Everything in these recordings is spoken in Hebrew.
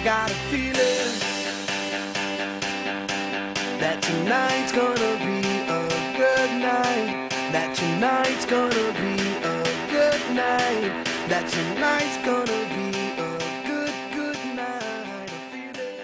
got a feeling that tonight's gonna be a good night. That tonight's gonna be a good night. That tonight's gonna be a good, good night. I feel it.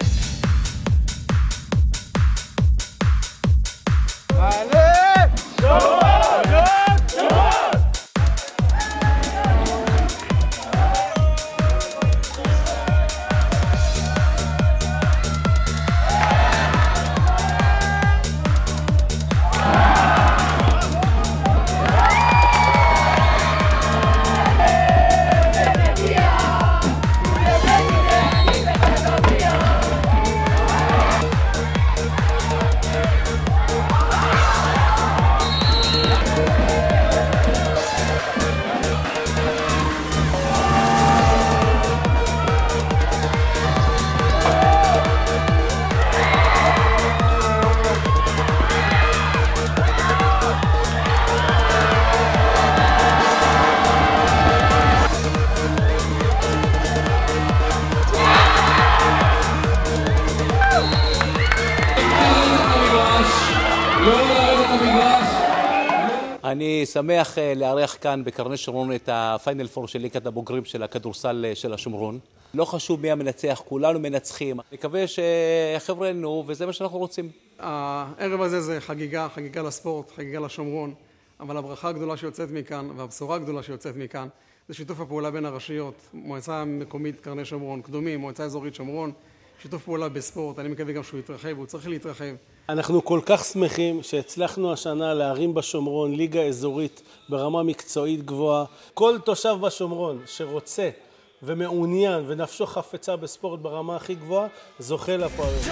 אני שמח לארח כאן בקרני שומרון את הפיינל פור של ליגת הבוגרים של הכדורסל של השומרון. לא חשוב מי המנצח, כולנו מנצחים. מקווה שחבר'ה נו, וזה מה שאנחנו רוצים. הערב הזה זה חגיגה, חגיגה לספורט, חגיגה לשומרון, אבל הברכה הגדולה שיוצאת מכאן והבשורה הגדולה שיוצאת מכאן זה שיתוף הפעולה בין הרשויות, מועצה מקומית קרני שומרון, קדומים, מועצה אזורית שומרון, שיתוף פעולה בספורט, אני מקווה גם שהוא יתרחב, הוא צריך להתרחב. אנחנו כל כך שמחים שהצלחנו השנה להרים בשומרון ליגה אזורית ברמה מקצועית גבוהה. כל תושב בשומרון שרוצה ומעוניין ונפשו חפצה בספורט ברמה הכי גבוהה, זוכה לפה היום.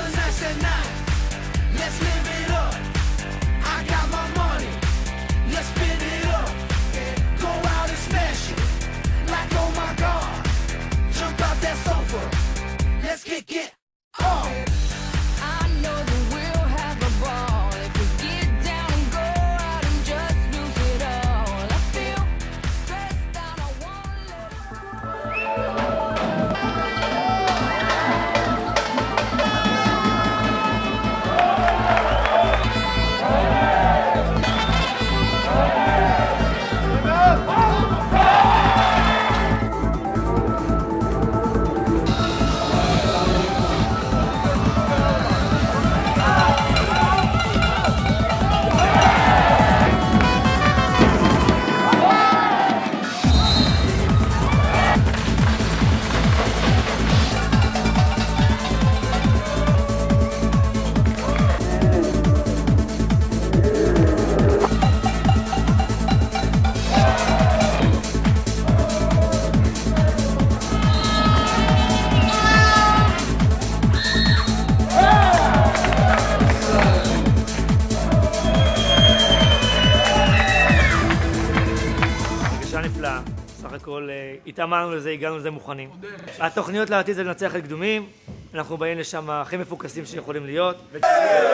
נפלאה, סך הכל התאמנו לזה, הגענו לזה מוכנים. התוכניות לעתיד זה לנצח את קדומים, אנחנו באים לשם הכי מפוקסים שיכולים להיות. באנו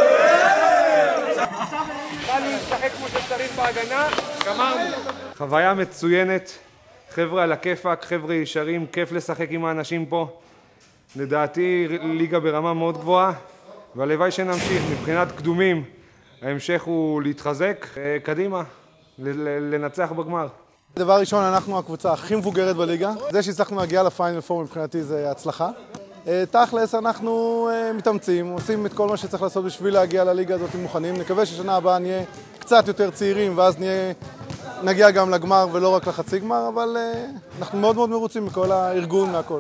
לשחק כמו שצריך בהגנה, גמרנו. חוויה מצוינת, חבר'ה על הכיפק, חבר'ה ישרים, כיף לשחק עם האנשים פה. לדעתי ליגה ברמה מאוד גבוהה, והלוואי שנמשיך. מבחינת קדומים, ההמשך הוא להתחזק, קדימה, לנצח בגמר. דבר ראשון, אנחנו הקבוצה הכי מבוגרת בליגה. זה שהצלחנו להגיע לפיינל פור מבחינתי זה הצלחה. תכלס, אנחנו מתאמצים, עושים את כל מה שצריך לעשות בשביל להגיע לליגה הזאת מוכנים. נקווה ששנה הבאה נהיה קצת יותר צעירים, ואז נגיע גם לגמר ולא רק לחצי גמר, אבל אנחנו מאוד מאוד מרוצים מכל הארגון והכל.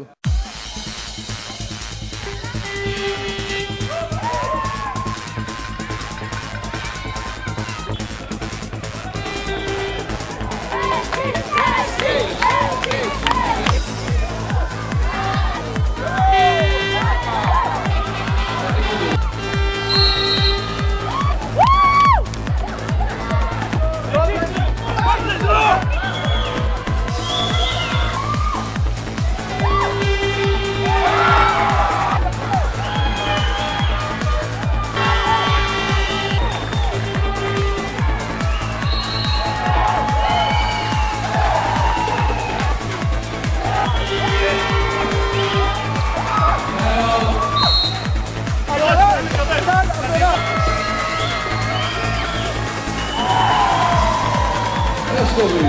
אזורי.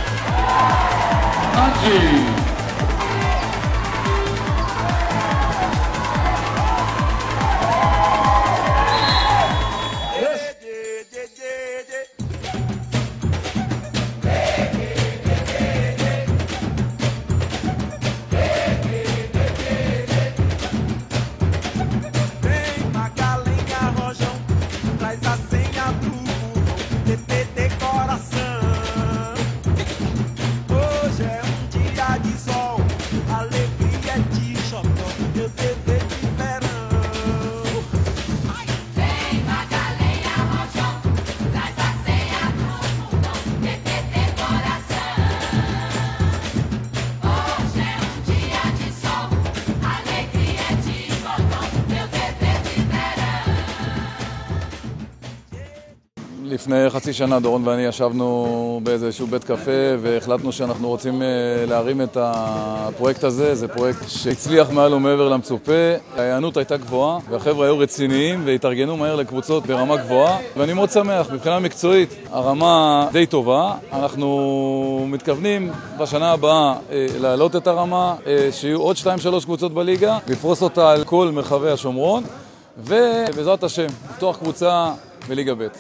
אנג'י. לפני חצי שנה דורון ואני ישבנו באיזשהו בית קפה והחלטנו שאנחנו רוצים להרים את הפרויקט הזה. זה פרויקט שהצליח מעל ומעבר למצופה. ההיענות הייתה גבוהה והחבר'ה היו רציניים והתארגנו מהר לקבוצות ברמה גבוהה, ואני מאוד שמח. מבחינה מקצועית הרמה די טובה. אנחנו מתכוונים בשנה הבאה להעלות את הרמה, שיהיו עוד 2-3 קבוצות בליגה, לפרוס אותה על כל מרחבי השומרון, ובעזרת השם לפתוח קבוצה בליגה ב'.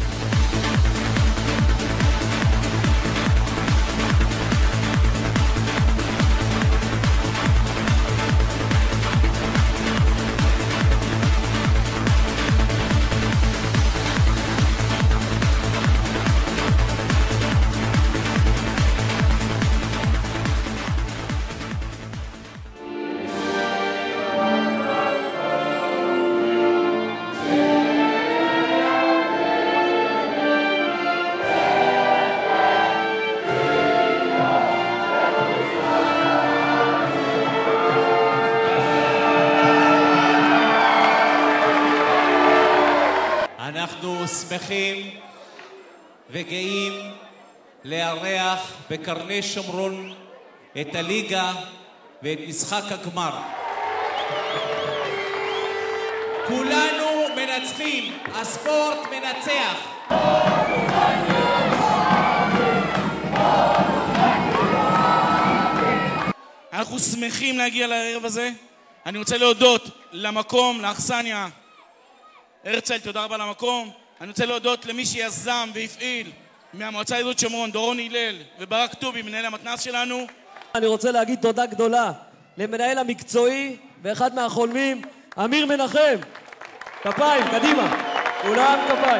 אנחנו שמחים וגאים לארח בקרני שומרון את הליגה ואת משחק הגמר. כולנו מנצחים, הספורט מנצח. אנחנו שמחים להגיע לערב הזה. אני רוצה להודות למקום, לאכסניה הרצל, תודה רבה למקום. אני רוצה להודות למי שיזם והפעיל מהמועצה האזורית שומרון, דורון הלל וברק טובי, מנהל המתנ"ס שלנו. אני רוצה להגיד תודה גדולה למנהל המקצועי ואחד מהחולמים, אמיר מנחם. כפיים, קדימה. כולם כפיים.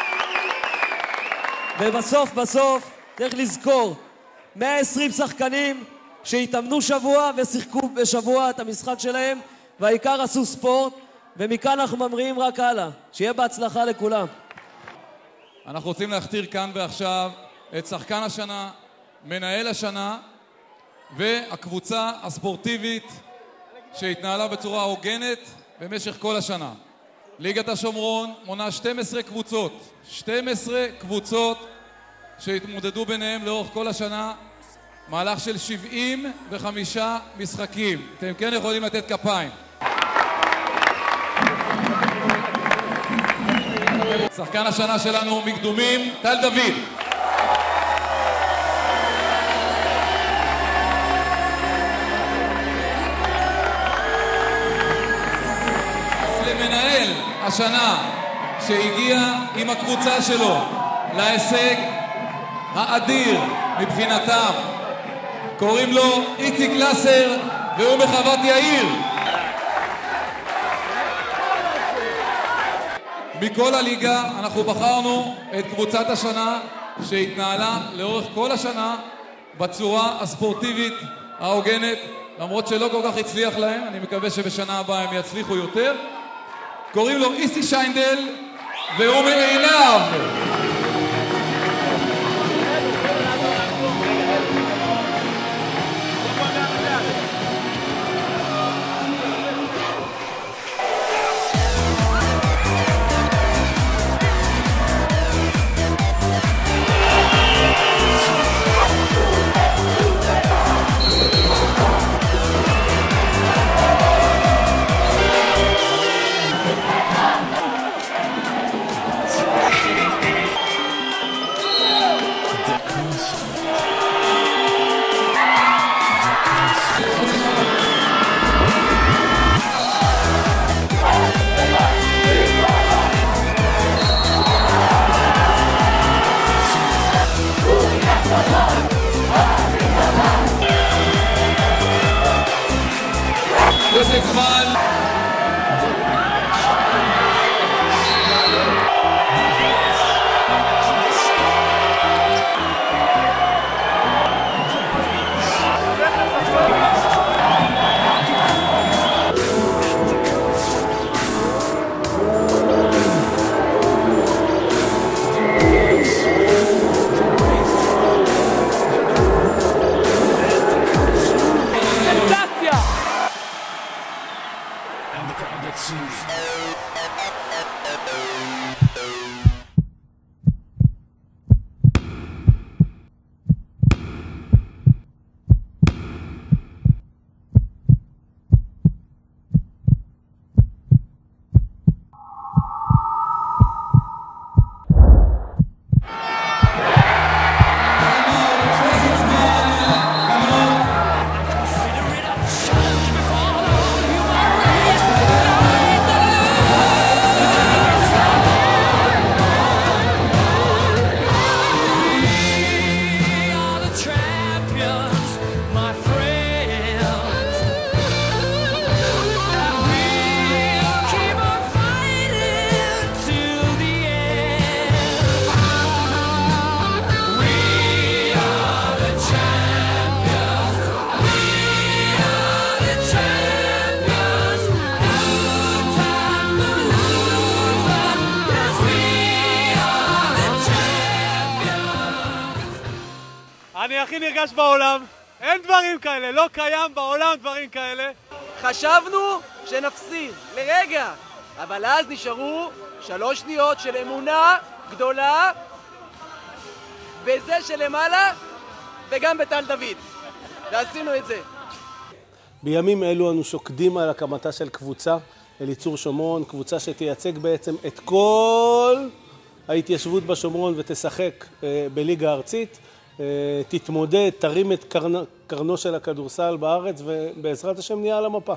ובסוף צריך לזכור 120 שחקנים שהתאמנו שבוע ושיחקו בשבוע את המשחק שלהם, והעיקר עשו ספורט, ומכאן אנחנו ממריאים רק הלאה. שיהיה בהצלחה לכולם. אנחנו רוצים להכתיר כאן ועכשיו את שחקן השנה, מנהל השנה והקבוצה הספורטיבית שהתנהלה בצורה הוגנת במשך כל השנה. ליגת השומרון מונה 12 קבוצות, 12 קבוצות שהתמודדו ביניהם לאורך כל השנה, מהלך של 75 משחקים. אתם כן יכולים לתת כפיים. שחקן השנה שלנו מקדומים, טל דוד. למנהל השנה שהגיע עם הקבוצה שלו להישג האדיר מבחינתם, קוראים לו איציק לסר והוא מחוות יאיר. מכל הליגה אנחנו בחרנו את קבוצת השנה שהתנהלה לאורך כל השנה בצורה הספורטיבית ההוגנת, למרות שלא כל כך הצליח להם. אני מקווה שבשנה הבאה הם יצליחו יותר. קוראים לו איסי שיינדל והוא מעינב. and the crowd that sees. אני הכי נרגש בעולם, אין דברים כאלה, לא קיים בעולם דברים כאלה. חשבנו שנפסיד, לרגע, אבל אז נשארו 3 שניות של אמונה גדולה בזה שלמעלה וגם בתל דוד, ועשינו את זה. בימים אלו אנו שוקדים על הקמתה של קבוצה, אליצור שומרון, קבוצה שתייצג בעצם את כל ההתיישבות בשומרון ותשחק בליגה ארצית. תתמודד, תרים את קרנו של הכדורסל בארץ ובעזרת השם נהיה על המפה.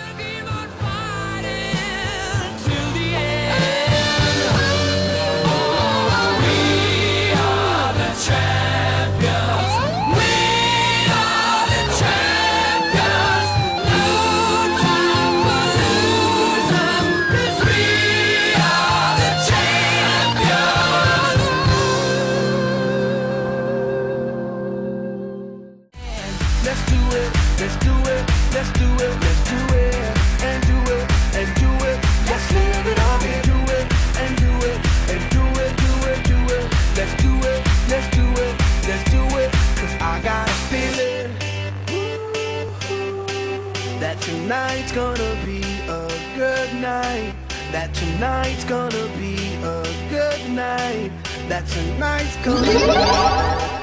Tonight's gonna be a good night. That tonight's gonna be a good night. That tonight's gonna be